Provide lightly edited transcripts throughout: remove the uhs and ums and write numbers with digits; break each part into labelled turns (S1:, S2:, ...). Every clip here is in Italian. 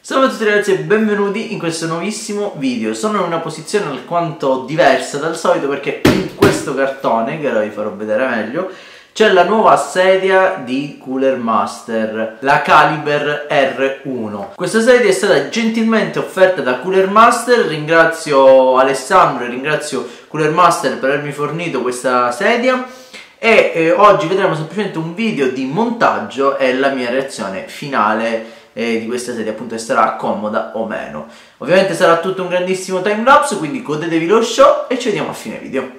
S1: Salve a tutti ragazzi e benvenuti in questo nuovissimo video. Sono in una posizione alquanto diversa dal solito perché in questo cartone, che ora vi farò vedere meglio, c'è la nuova sedia di Cooler Master, la Caliber R1. Questa sedia è stata gentilmente offerta da Cooler Master. Ringrazio Alessandro e ringrazio Cooler Master per avermi fornito questa sedia. E oggi vedremo semplicemente un video di montaggio e la mia reazione finale di questa sedia, appunto, se sarà comoda o meno. Ovviamente sarà tutto un grandissimo time lapse, quindi godetevi lo show e ci vediamo a fine video.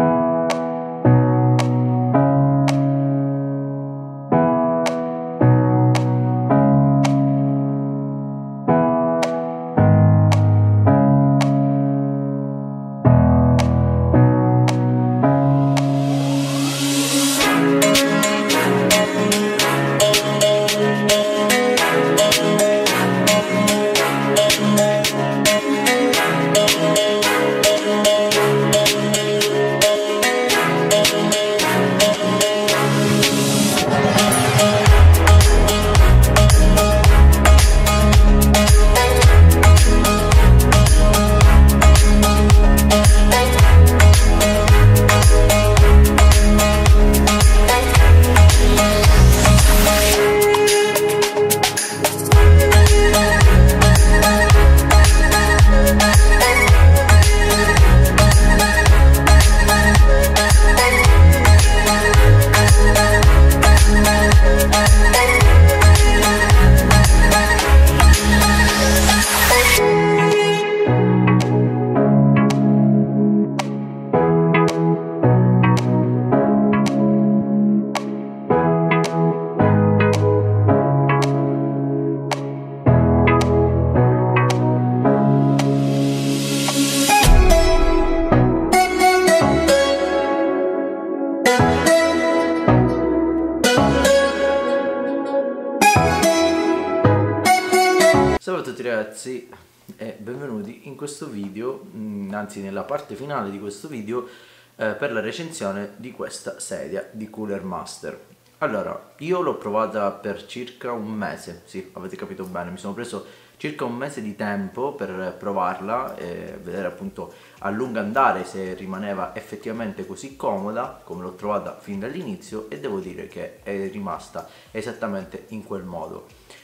S1: Salve a tutti ragazzi e benvenuti in questo video, anzi nella parte finale di questo video per la recensione di questa sedia di Cooler Master. Allora, io l'ho provata per circa un mese, sì, avete capito bene, mi sono preso circa un mese di tempo per provarla e vedere appunto a lungo andare se rimaneva effettivamente così comoda come l'ho trovata fin dall'inizio, e devo dire che è rimasta esattamente in quel modo.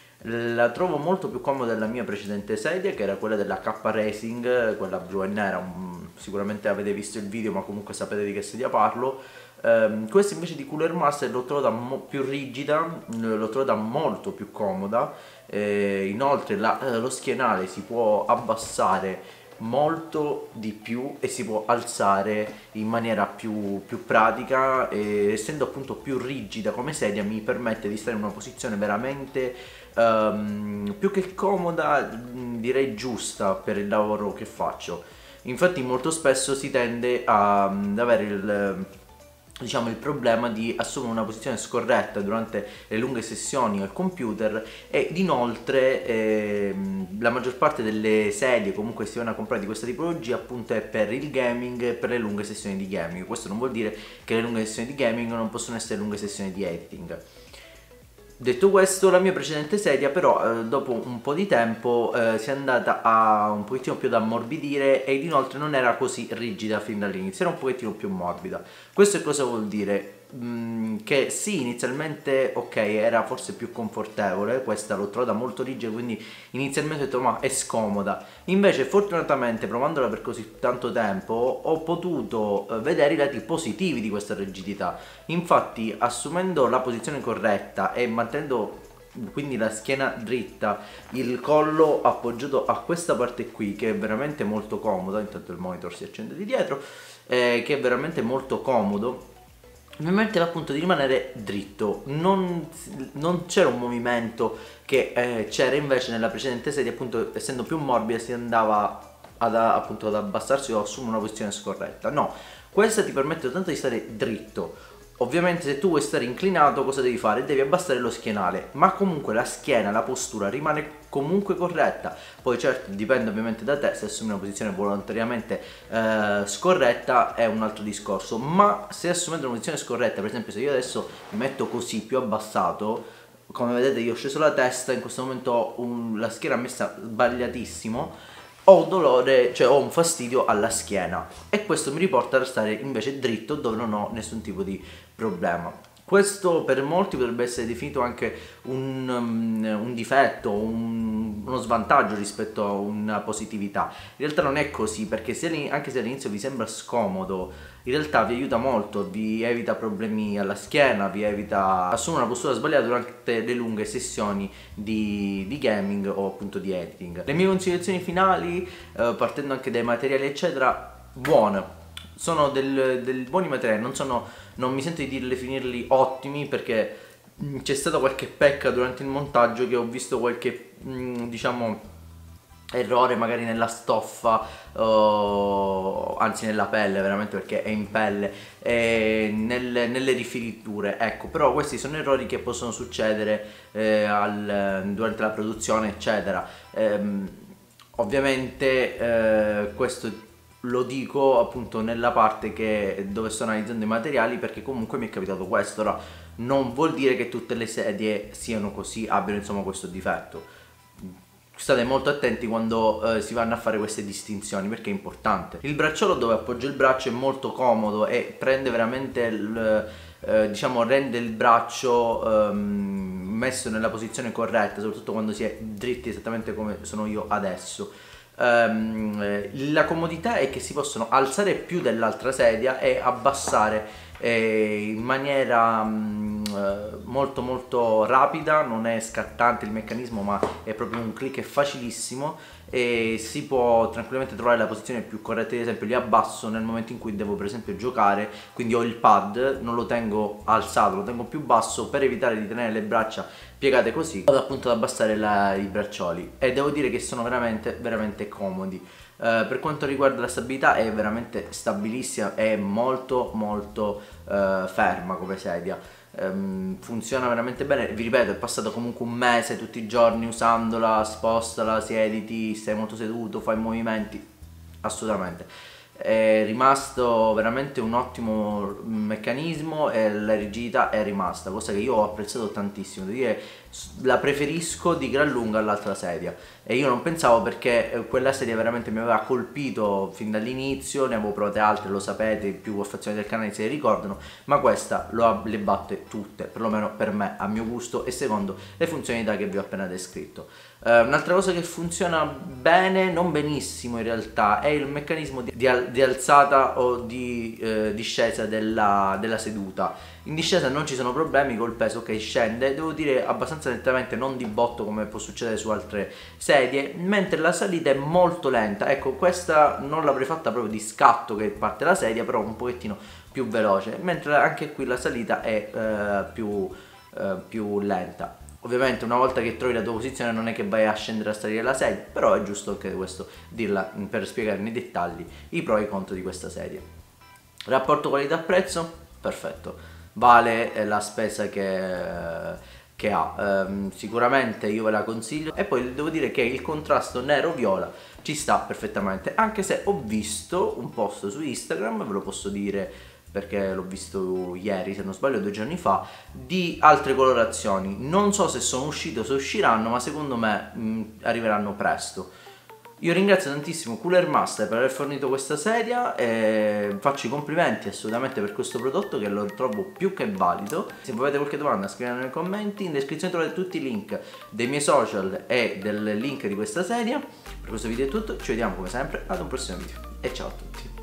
S1: La trovo molto più comoda della mia precedente sedia, che era quella della K Racing, quella blu e nera. Sicuramente avete visto il video, ma comunque sapete di che sedia parlo. Questa invece di Cooler Master l'ho trovata più rigida, l'ho trovata molto più comoda. Inoltre lo schienale si può abbassare molto di più e si può alzare in maniera più pratica, e essendo appunto più rigida come sedia mi permette di stare in una posizione veramente più che comoda, direi giusta per il lavoro che faccio. Infatti molto spesso si tende ad avere il problema di assumere una posizione scorretta durante le lunghe sessioni al computer, ed inoltre la maggior parte delle sedie comunque si vanno a comprare di questa tipologia appunto è per il gaming, per le lunghe sessioni di gaming. Questo non vuol dire che le lunghe sessioni di gaming non possono essere lunghe sessioni di editing. Detto questo, la mia precedente sedia però dopo un po' di tempo si è andata a un pochettino più ad ammorbidire, ed inoltre non era così rigida fin dall'inizio, era un pochettino più morbida. Questo cosa vuol dire? Che sì, inizialmente ok, era forse più confortevole, questa l'ho trovata molto rigida, quindi inizialmente ho detto ma è scomoda. Invece fortunatamente, provandola per così tanto tempo, ho potuto vedere i lati positivi di questa rigidità. Infatti, assumendo la posizione corretta e mantenendo quindi la schiena dritta, il collo appoggiato a questa parte qui, che è veramente molto comoda, intanto il monitor si accende di dietro, che è veramente molto comodo, mi permetteva appunto di rimanere dritto, non c'era un movimento che c'era invece nella precedente sedia, appunto essendo più morbida si andava appunto ad abbassarsi o assumere una posizione scorretta. No, questa ti permette soltanto di stare dritto. Ovviamente se tu vuoi stare inclinato cosa devi fare? Devi abbassare lo schienale, ma comunque la schiena, la postura rimane comunque corretta. Poi certo dipende ovviamente da te, se assumi una posizione volontariamente scorretta è un altro discorso, ma se assumete una posizione scorretta, per esempio se io adesso mi metto così più abbassato, come vedete io ho sceso la testa, in questo momento ho la schiena messa sbagliatissimo, ho dolore, cioè ho un fastidio alla schiena e questo mi riporta a stare invece dritto dove non ho nessun tipo di problema. Questo per molti potrebbe essere definito anche un difetto, uno svantaggio rispetto a una positività. In realtà non è così, perché anche se all'inizio vi sembra scomodo, in realtà vi aiuta molto, vi evita problemi alla schiena, vi evita assumere una postura sbagliata durante le lunghe sessioni di gaming o appunto di editing. Le mie considerazioni finali, partendo anche dai materiali eccetera, buone. Sono del buoni materiali, non mi sento di definirli ottimi, perché c'è stata qualche pecca durante il montaggio, che ho visto qualche diciamo errore magari nella stoffa, anzi nella pelle, veramente, perché è in pelle, e nelle rifiniture, ecco. Però questi sono errori che possono succedere durante la produzione eccetera. Ovviamente questo lo dico appunto nella parte dove sto analizzando i materiali, perché comunque mi è capitato questo. Ora non vuol dire che tutte le sedie siano così, abbiano insomma questo difetto. State molto attenti quando si vanno a fare queste distinzioni, perché è importante. Il bracciolo dove appoggio il braccio è molto comodo e prende veramente diciamo rende il braccio messo nella posizione corretta, soprattutto quando si è dritti, esattamente come sono io adesso. La comodità è che si possono alzare più dell'altra sedia e abbassare in maniera molto molto rapida, non è scattante il meccanismo, ma è proprio un click, è facilissimo e si può tranquillamente trovare la posizione più corretta. Ad esempio li abbasso nel momento in cui devo per esempio giocare, quindi ho il pad, non lo tengo alzato, lo tengo più basso per evitare di tenere le braccia piegate così, vado appunto ad abbassare i braccioli e devo dire che sono veramente veramente comodi. Per quanto riguarda la stabilità è veramente stabilissima, è molto molto ferma come sedia, funziona veramente bene. Vi ripeto, è passato comunque un mese tutti i giorni usandola, spostala, siediti, stai molto seduto, fai movimenti, assolutamente. È rimasto veramente un ottimo meccanismo e la rigidità è rimasta, cosa che io ho apprezzato tantissimo. Devo dire, la preferisco di gran lunga all'altra sedia e io non pensavo, perché quella sedia veramente mi aveva colpito fin dall'inizio. Ne avevo provate altre, lo sapete, i più affezionati del canale se le ricordano, ma questa le batte tutte, perlomeno per me, a mio gusto e secondo le funzionalità che vi ho appena descritto. Un'altra cosa che funziona bene, non benissimo in realtà, è il meccanismo di alzata o di discesa della seduta. In discesa non ci sono problemi col peso che scende, devo dire abbastanza nettamente, non di botto come può succedere su altre sedie, mentre la salita è molto lenta. Ecco, questa non l'avrei fatta proprio di scatto che parte la sedia, però un pochettino più veloce, mentre anche qui la salita è più lenta. Ovviamente una volta che trovi la tua posizione non è che vai a scendere a salire la sedia, però è giusto anche questo dirla per spiegare nei dettagli i pro e i contro di questa sedia. Rapporto qualità-prezzo? Perfetto, vale la spesa che ha, sicuramente io ve la consiglio. E poi devo dire che il contrasto nero-viola ci sta perfettamente, anche se ho visto un post su Instagram, ve lo posso dire perché l'ho visto ieri, se non sbaglio 2 giorni fa, di altre colorazioni. Non so se sono uscite o se usciranno, ma secondo me arriveranno presto. Io ringrazio tantissimo Cooler Master per aver fornito questa sedia e faccio i complimenti assolutamente per questo prodotto, che lo trovo più che valido. Se avete qualche domanda scrivetela nei commenti, in descrizione trovate tutti i link dei miei social e del link di questa sedia. Per questo video è tutto, ci vediamo come sempre ad un prossimo video e ciao a tutti.